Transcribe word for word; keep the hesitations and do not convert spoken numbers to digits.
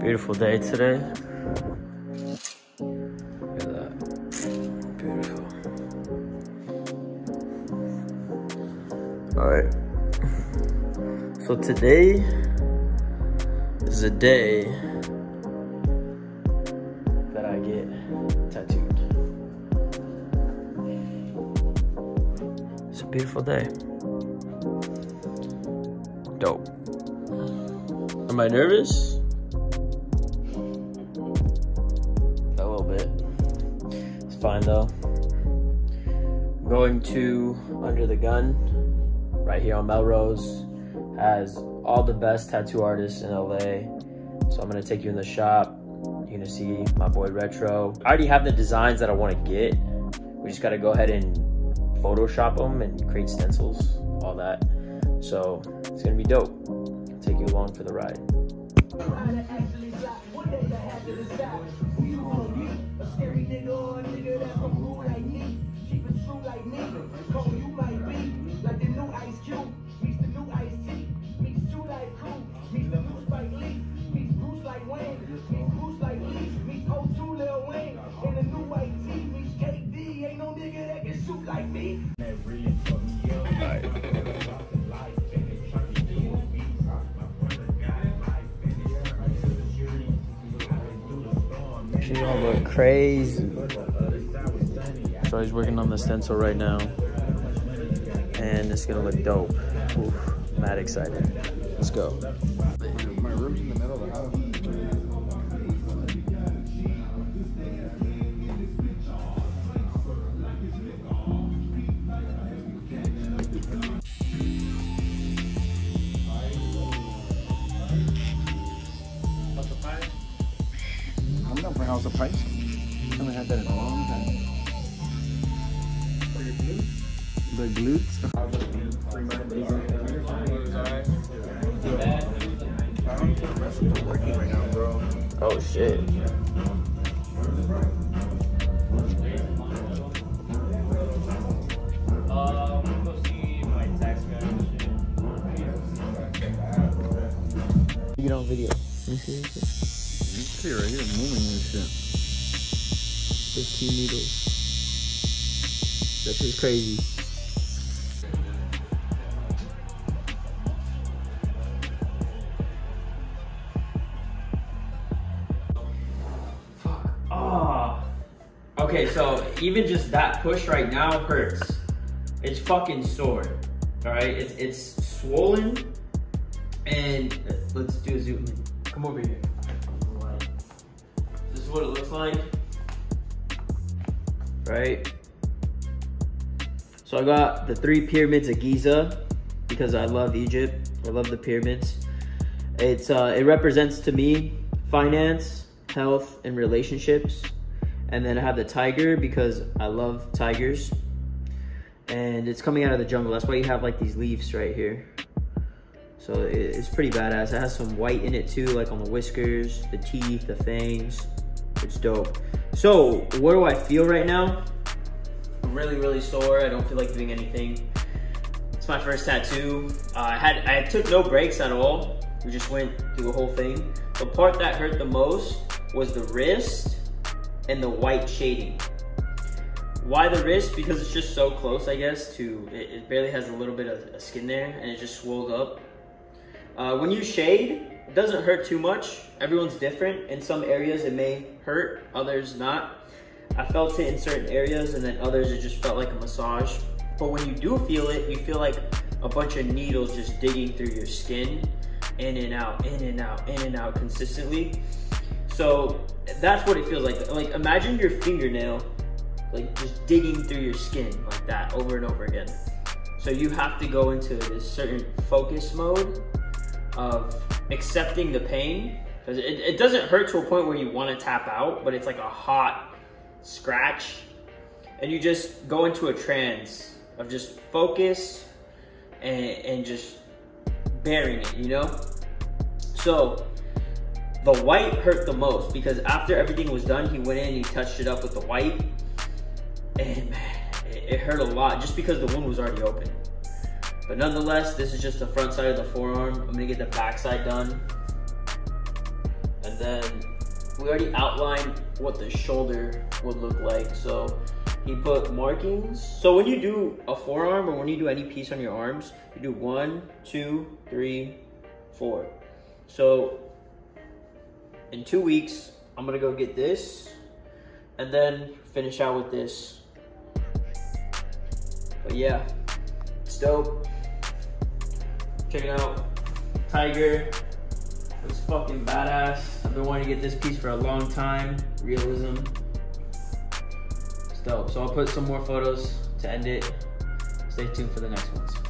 Beautiful day today. Look at that. Beautiful. Alright. So today is a day that I get tattooed. It's a beautiful day. Dope. Am I nervous? A little bit. It's fine though. I'm going to Under the Gun, right here on Melrose. Has all the best tattoo artists in L A. So I'm gonna take you in the shop. You're gonna see my boy Retro. I already have the designs that I wanna get. We just gotta go ahead and Photoshop them and create stencils, all that. So it's gonna be dope. I'll take you along for the ride. She gonna look crazy. So he's working on the stencil right now, and it's gonna look dope. Oof, mad excited. Let's go. My room's in the middle of the house. I'm not for House of Pipes. I haven't had that in a long time. For your glutes? The glutes? I'm working right now, bro. Oh shit. You get on video. Let me see this shit. You can see right here moving this shit. fifteen needles. That shit's crazy. Fuck. Oh. Okay, so even just that push right now hurts. It's fucking sore. Alright? It's, it's swollen. And let's do a zoom in. Come over here. This is what it looks like. Right? So I got the three pyramids of Giza because I love Egypt. I love the pyramids. It's uh, it represents to me finance, health, and relationships. And then I have the tiger because I love tigers. And it's coming out of the jungle. That's why you have like these leaves right here. So it's pretty badass. It has some white in it too, like on the whiskers, the teeth, the fangs. It's dope. So what do I feel right now? I'm really, really sore. I don't feel like doing anything. It's my first tattoo. Uh, I had I took no breaks at all. We just went through the whole thing. The part that hurt the most was the wrist and the white shading. Why the wrist? Because it's just so close, I guess, to, it, it barely has a little bit of skin there and it just swelled up. Uh, when you shade, it doesn't hurt too much. Everyone's different. In some areas it may hurt, others not. I felt it in certain areas and then others it just felt like a massage. But when you do feel it, you feel like a bunch of needles just digging through your skin, in and out, in and out, in and out consistently. So that's what it feels like. Like imagine your fingernail like just digging through your skin like that over and over again. So you have to go into this certain focus mode of accepting the pain, because it, it doesn't hurt to a point where you want to tap out, but it's like a hot scratch, and you just go into a trance of just focus and, and just bearing it, you know? So the white hurt the most because after everything was done, he went in and he touched it up with the white, and man, it, it hurt a lot just because the wound was already open. But nonetheless, this is just the front side of the forearm. I'm gonna get the back side done. And And then we already outlined what the shoulder would look like. So he put markings. So when you do a forearm or when you do any piece on your arms, you do one, two, three, four. So in two weeks, I'm gonna go get this and then finish out with this. But yeah, it's dope. Check it out. Tiger. It's fucking badass. I've been wanting to get this piece for a long time. Realism. It's dope. So I'll put some more photos to end it. Stay tuned for the next ones.